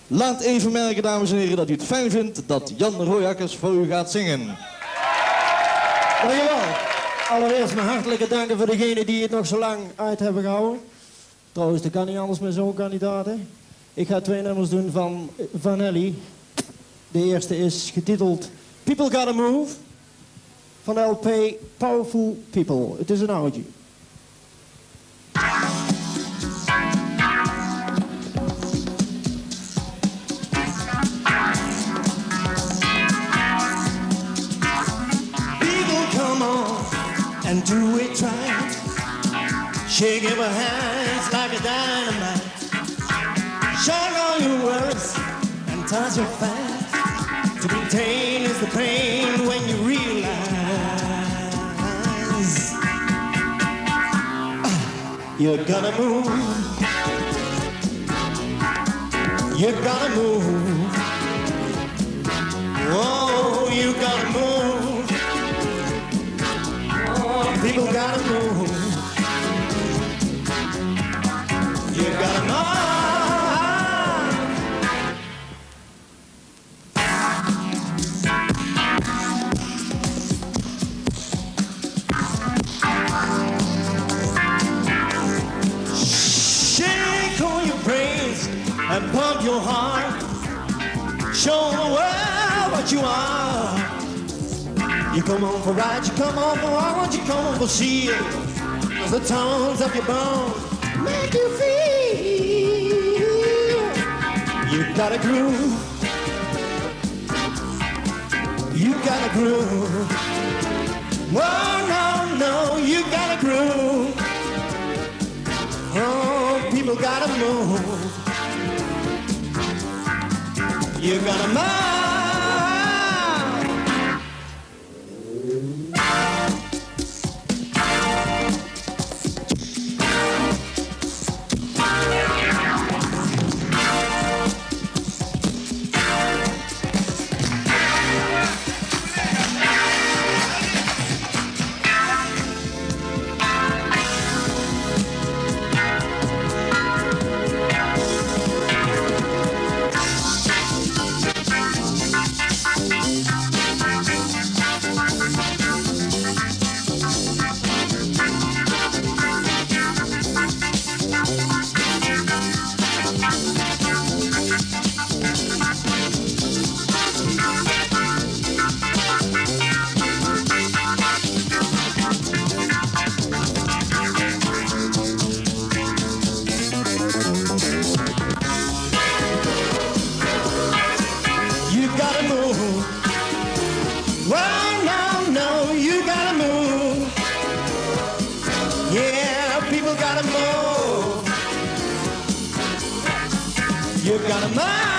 Laat even merken, dames en heren, dat u het fijn vindt dat Jan Rooijakkers voor u gaat zingen. Dankjewel. Allereerst mijn hartelijke danken voor degenen die het nog zo lang uit hebben gehouden. Trouwens, dat kan niet anders met zo'n kandidaat, hè. Ik ga 2 nummers doen van Vanelli. De eerste is getiteld People Gotta Move van de LP Powerful People. Het is een oudje. And do it right. Shake your hands like a dynamite. Shake all your worries and toss your fight. To contain is the pain when you realize you're gonna move. You're gonna move. Oh, you gotta move. People gotta move. You gotta move. Shake all your brains and pump your heart. Show the world what you are. You come on for ride, you come on for walk, you come on for shield. Cause the tones of your bones make you feel. You got a groove. You got a groove. Oh no, no, you got a groove. Oh, people gotta move. You gotta move. You gotta move.